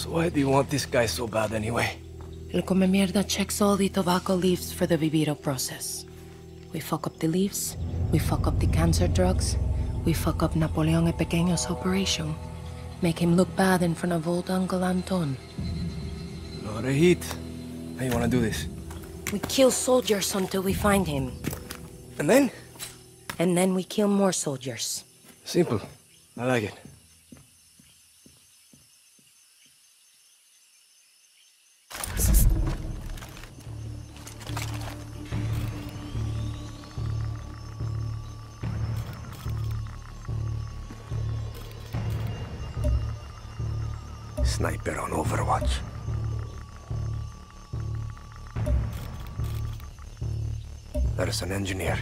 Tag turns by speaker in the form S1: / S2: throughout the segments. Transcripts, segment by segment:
S1: So why do you want this guy so bad anyway?
S2: El come mierda checks all the tobacco leaves for the viviro process. We fuck up the leaves, we fuck up the cancer drugs, we fuck up Napoleon el Pequeño's operation. Make him look bad in front of old Uncle Anton.
S1: Lot of heat. How you wanna do this?
S2: We kill soldiers until we find him.
S1: And then?
S2: And then we kill more soldiers.
S1: Simple. I like it. Sniper on Overwatch. There's an engineer.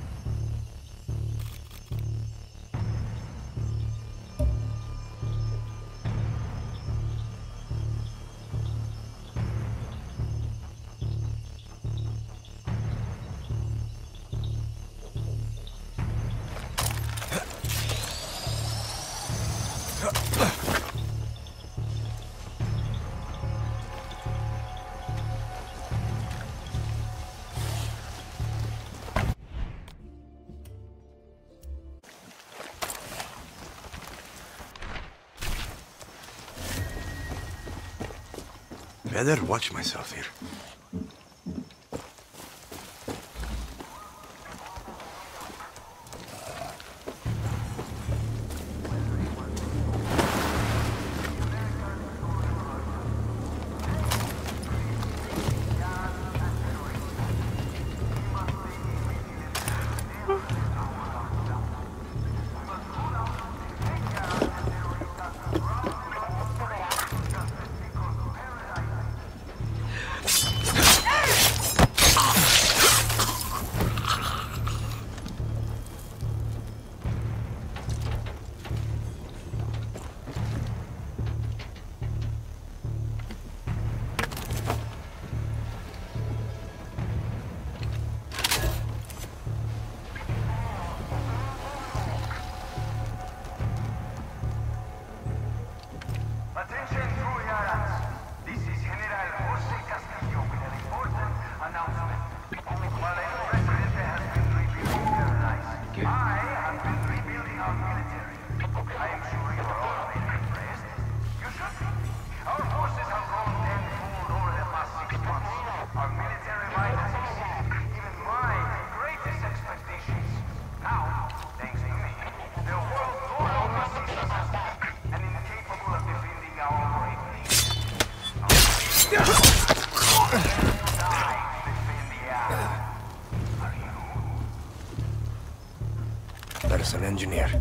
S1: Better watch myself here. There's an engineer.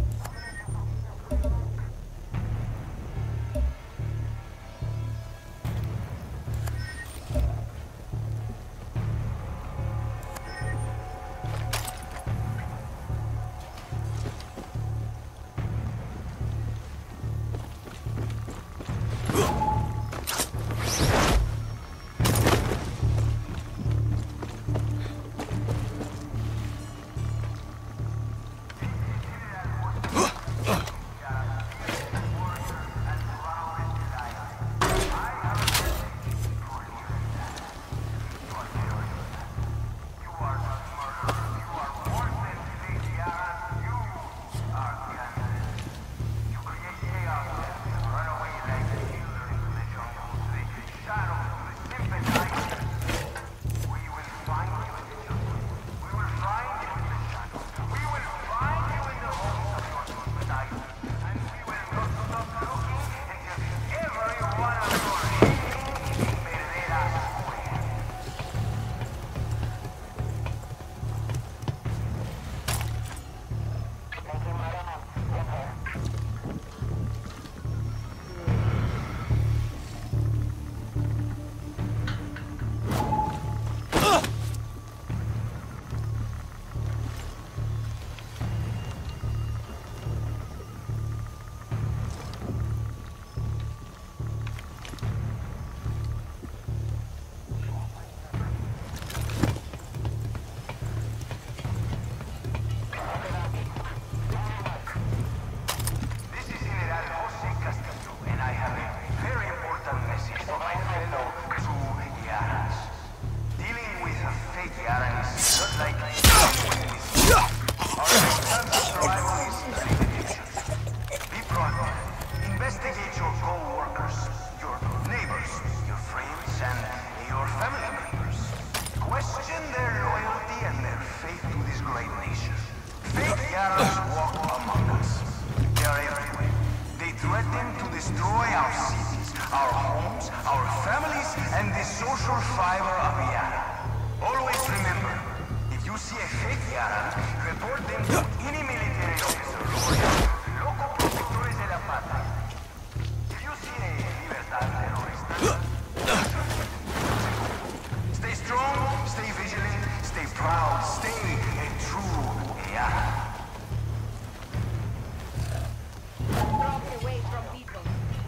S3: threaten to destroy our cities, our homes, our families, and the social fiber of Yara. Always remember, if you see a fake Yara, report them to any military officer or local protectores de la patria. If you see a Libertad terrorista, stay strong, stay vigilant, stay proud, stay a true Yara.
S4: Away from people.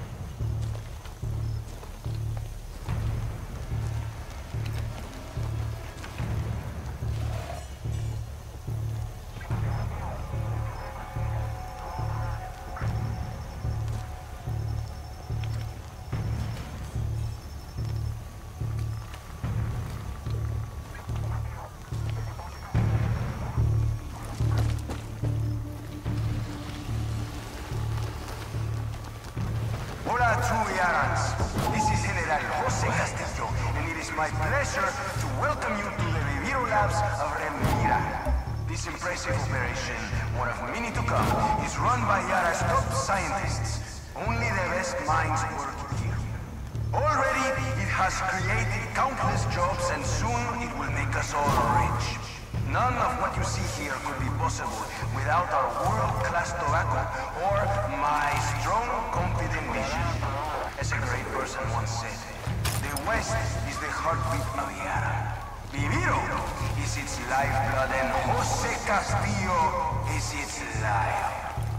S3: Hola, true Yarans. This is General Jose Castillo, and it is my pleasure to welcome you to the Viviro Labs of Remira. This impressive operation, one of many to come, is run by Yara's top scientists. Only the best minds work here. Already, it has created countless jobs, and soon it will make us all rich. None of what you see here could be possible without our world-class tobacco or my strong, confident vision. As a great person once said, the West is the heartbeat of Yara. Viviro is its lifeblood, and Jose Castillo is its life.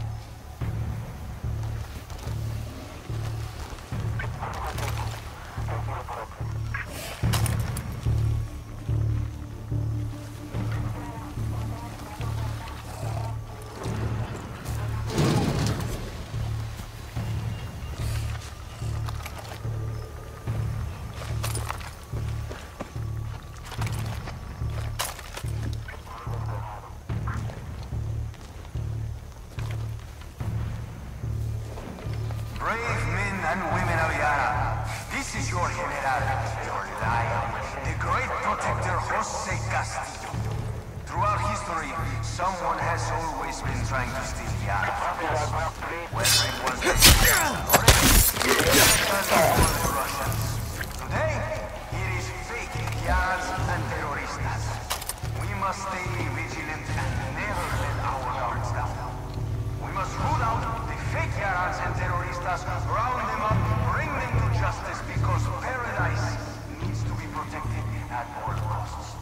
S3: Brave men and women of Yara, this is your General, your lion, the great protector Jose Castillo. Throughout history, someone has always been trying to steal Yara from us. Whether it was the Americans or the Russians. Today, it is fake Yaras and terroristas. We must stay vigilant and never let our guards down. We must rule out the fake Yarans and terroristas, round them up, bring them to justice, because paradise needs to be protected at all costs.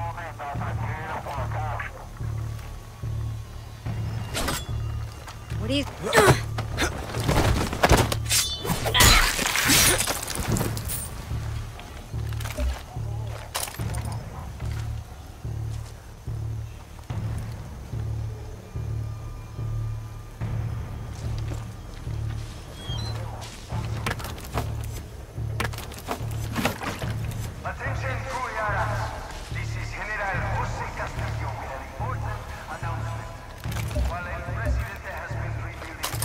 S4: What is...
S3: Attention, true Yarans. This is General Jose Castillo with an important announcement. While El Presidente has been rebuilding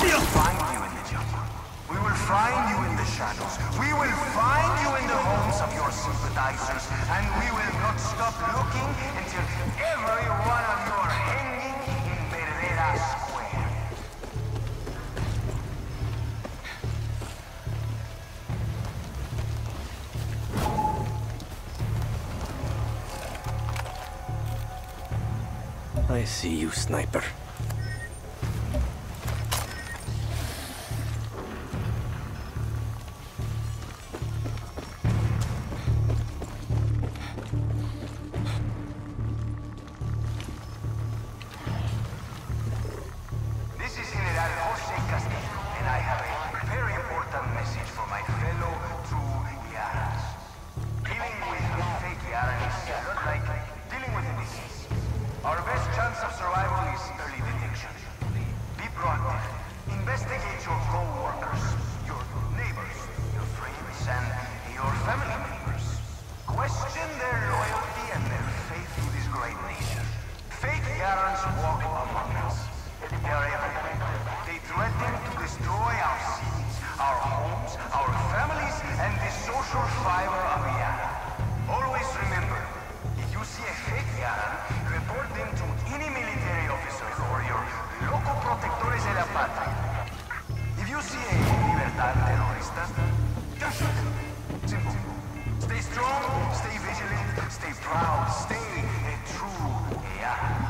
S3: find you in the jungle. We will find you in the shadows. We will find you in the homes of your sympathizers. And we will not stop looking until every one of you are hanging in Verdera Square.
S1: I see you, sniper.
S3: This is General Jose Castillo, and I have a very important message for my fellow true Yarans. Dealing with fake Yaran is a lot like dealing with a disease. Our best chance of survival is early detection. Be proactive. Investigate your co-workers, your neighbors, your friends, and your family members. Question their loyalty and their faith to this great nation. Fake Yarans walk among us. They are everywhere. They threaten to destroy our cities, our homes, our families, and the social fiber of Yara. Always remember, if you see a fake Yaran, report them to any military officer or your local protectores de la patria. If you see a Libertad terrorista, just shoot them. Simple. Stay strong, stay vigilant, stay proud, stay a true Yaran.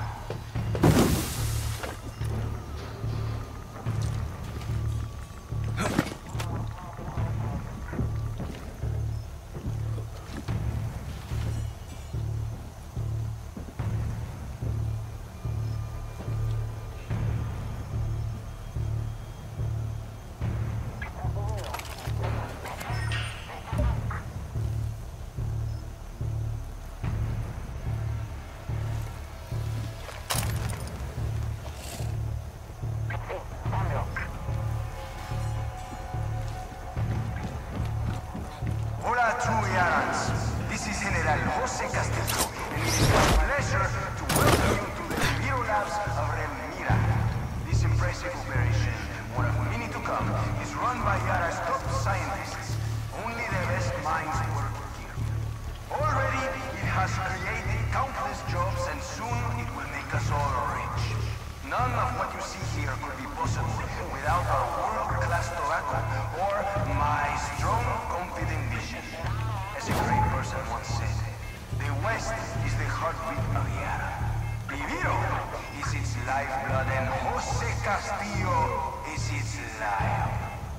S3: Hola, true Yarans. This is General Jose Castillo, and it is my pleasure to welcome you to the Viviro Labs of Remira. This impressive operation, one of many to come, is run by Yara's top scientists. Only the best minds work here. Already, it has created countless jobs, and soon it will make us all rich. None of what you see here could be possible without our world-class tobacco or my strong, confident vision. As a great person once said, the West is the heartbeat of Yara. Viviro is its lifeblood, and Jose Castillo is its life.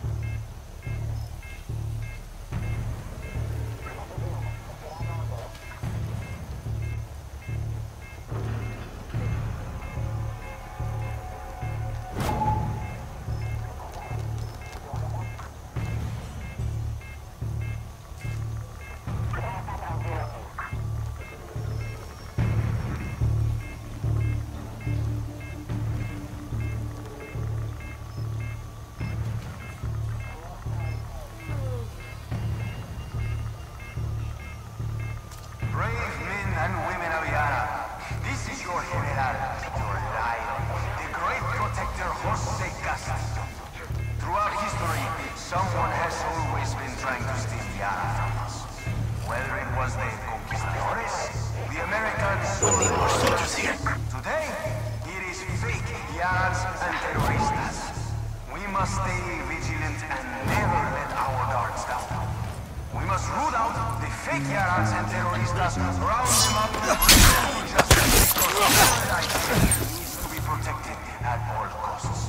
S3: Brave men and women of Yara, this is your General, your lion, the great protector Jose Castillo. Throughout history, someone has always been trying to steal Yara from us. Whether it was the conquistadores, the Americans,
S1: We'll need more soldiers here.
S3: today, it is fake Yarans and terroristas. We must stay vigilant and never let our guards down. We must root out the fake Yarans and terroristas, round them up, and bring them to justice, because paradise needs to be protected at all costs.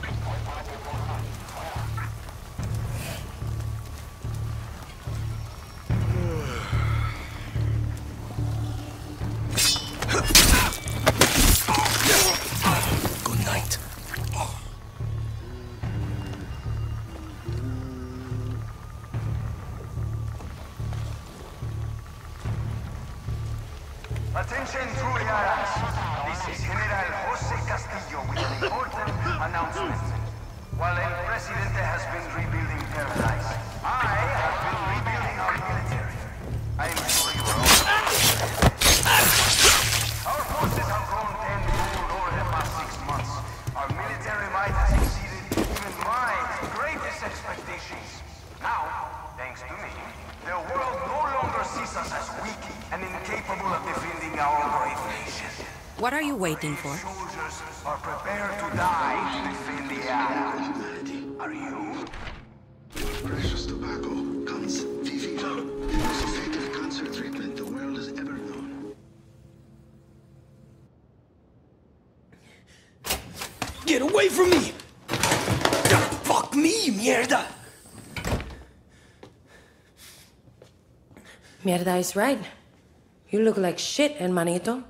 S1: Good night.
S3: Attention, true Yarans. This is General Jose Castillo with an important announcement. While El Presidente has been rebuilding Paradise, I have been rebuilding our military. I am sure you are all Our forces have grown tenfold over the past 6 months. Our military might has exceeded even my greatest expectations. Now, thanks to me, the world no longer sees us as weak and incapable of defending our great nation.
S5: What are you waiting for?
S3: Soldiers are prepared to die to defend the island. Are you?
S6: Precious tobacco comes Viviro, the most effective cancer treatment the world has ever known.
S1: Get away from me! Fuck me, mierda!
S2: Mierda is right. You look like shit, hermanito.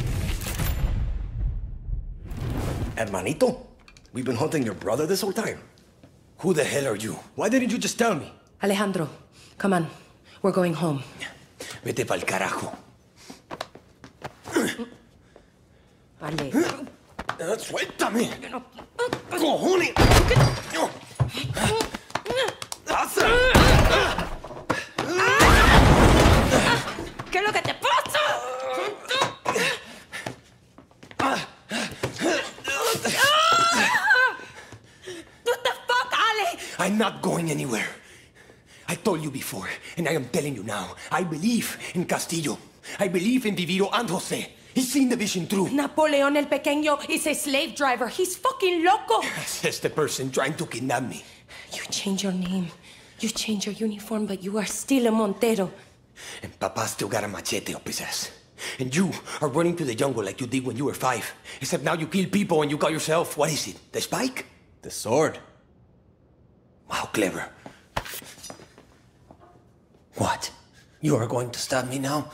S1: Hermanito? We've been hunting your brother this whole time. Who the hell are you? Why didn't you just tell me?
S2: Alejandro, come on. We're going home.
S1: Vete pa'l carajo.
S2: Ale.
S1: Suéltame. Cojones.
S2: ¿Qué es lo que te pasa? What the fuck, Ale?
S1: I'm not going anywhere. I told you before, and I am telling you now. I believe in Castillo. I believe in Viviro and Jose. He's seen the vision through.
S2: Napoleon el Pequeño is a slave driver. He's fucking loco.
S1: Says the person trying to kidnap me.
S2: You change your name. You change your uniform, but you are still a Montero.
S1: And Papa still got a machete up his ass. And you are running to the jungle like you did when you were 5. Except now you kill people and you call yourself, what is it, the Spike? The sword. Wow, clever. What? You are going to stab me now?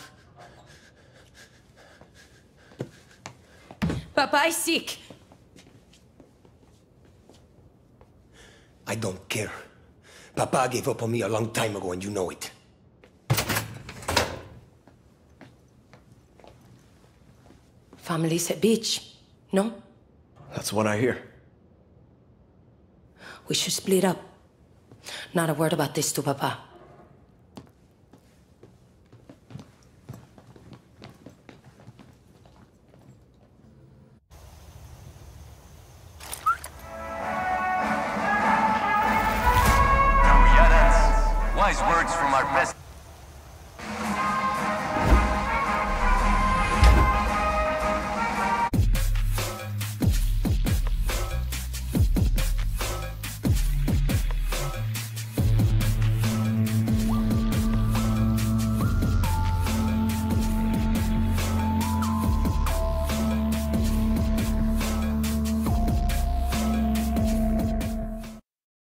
S2: Papa is sick.
S1: I don't care. Papa gave up on me a long time ago and you know it.
S2: Family's a bitch, no?
S1: That's what I hear.
S2: We should split up. Not a word about this to Papa.
S3: Now, yeah, that's wise words from our best.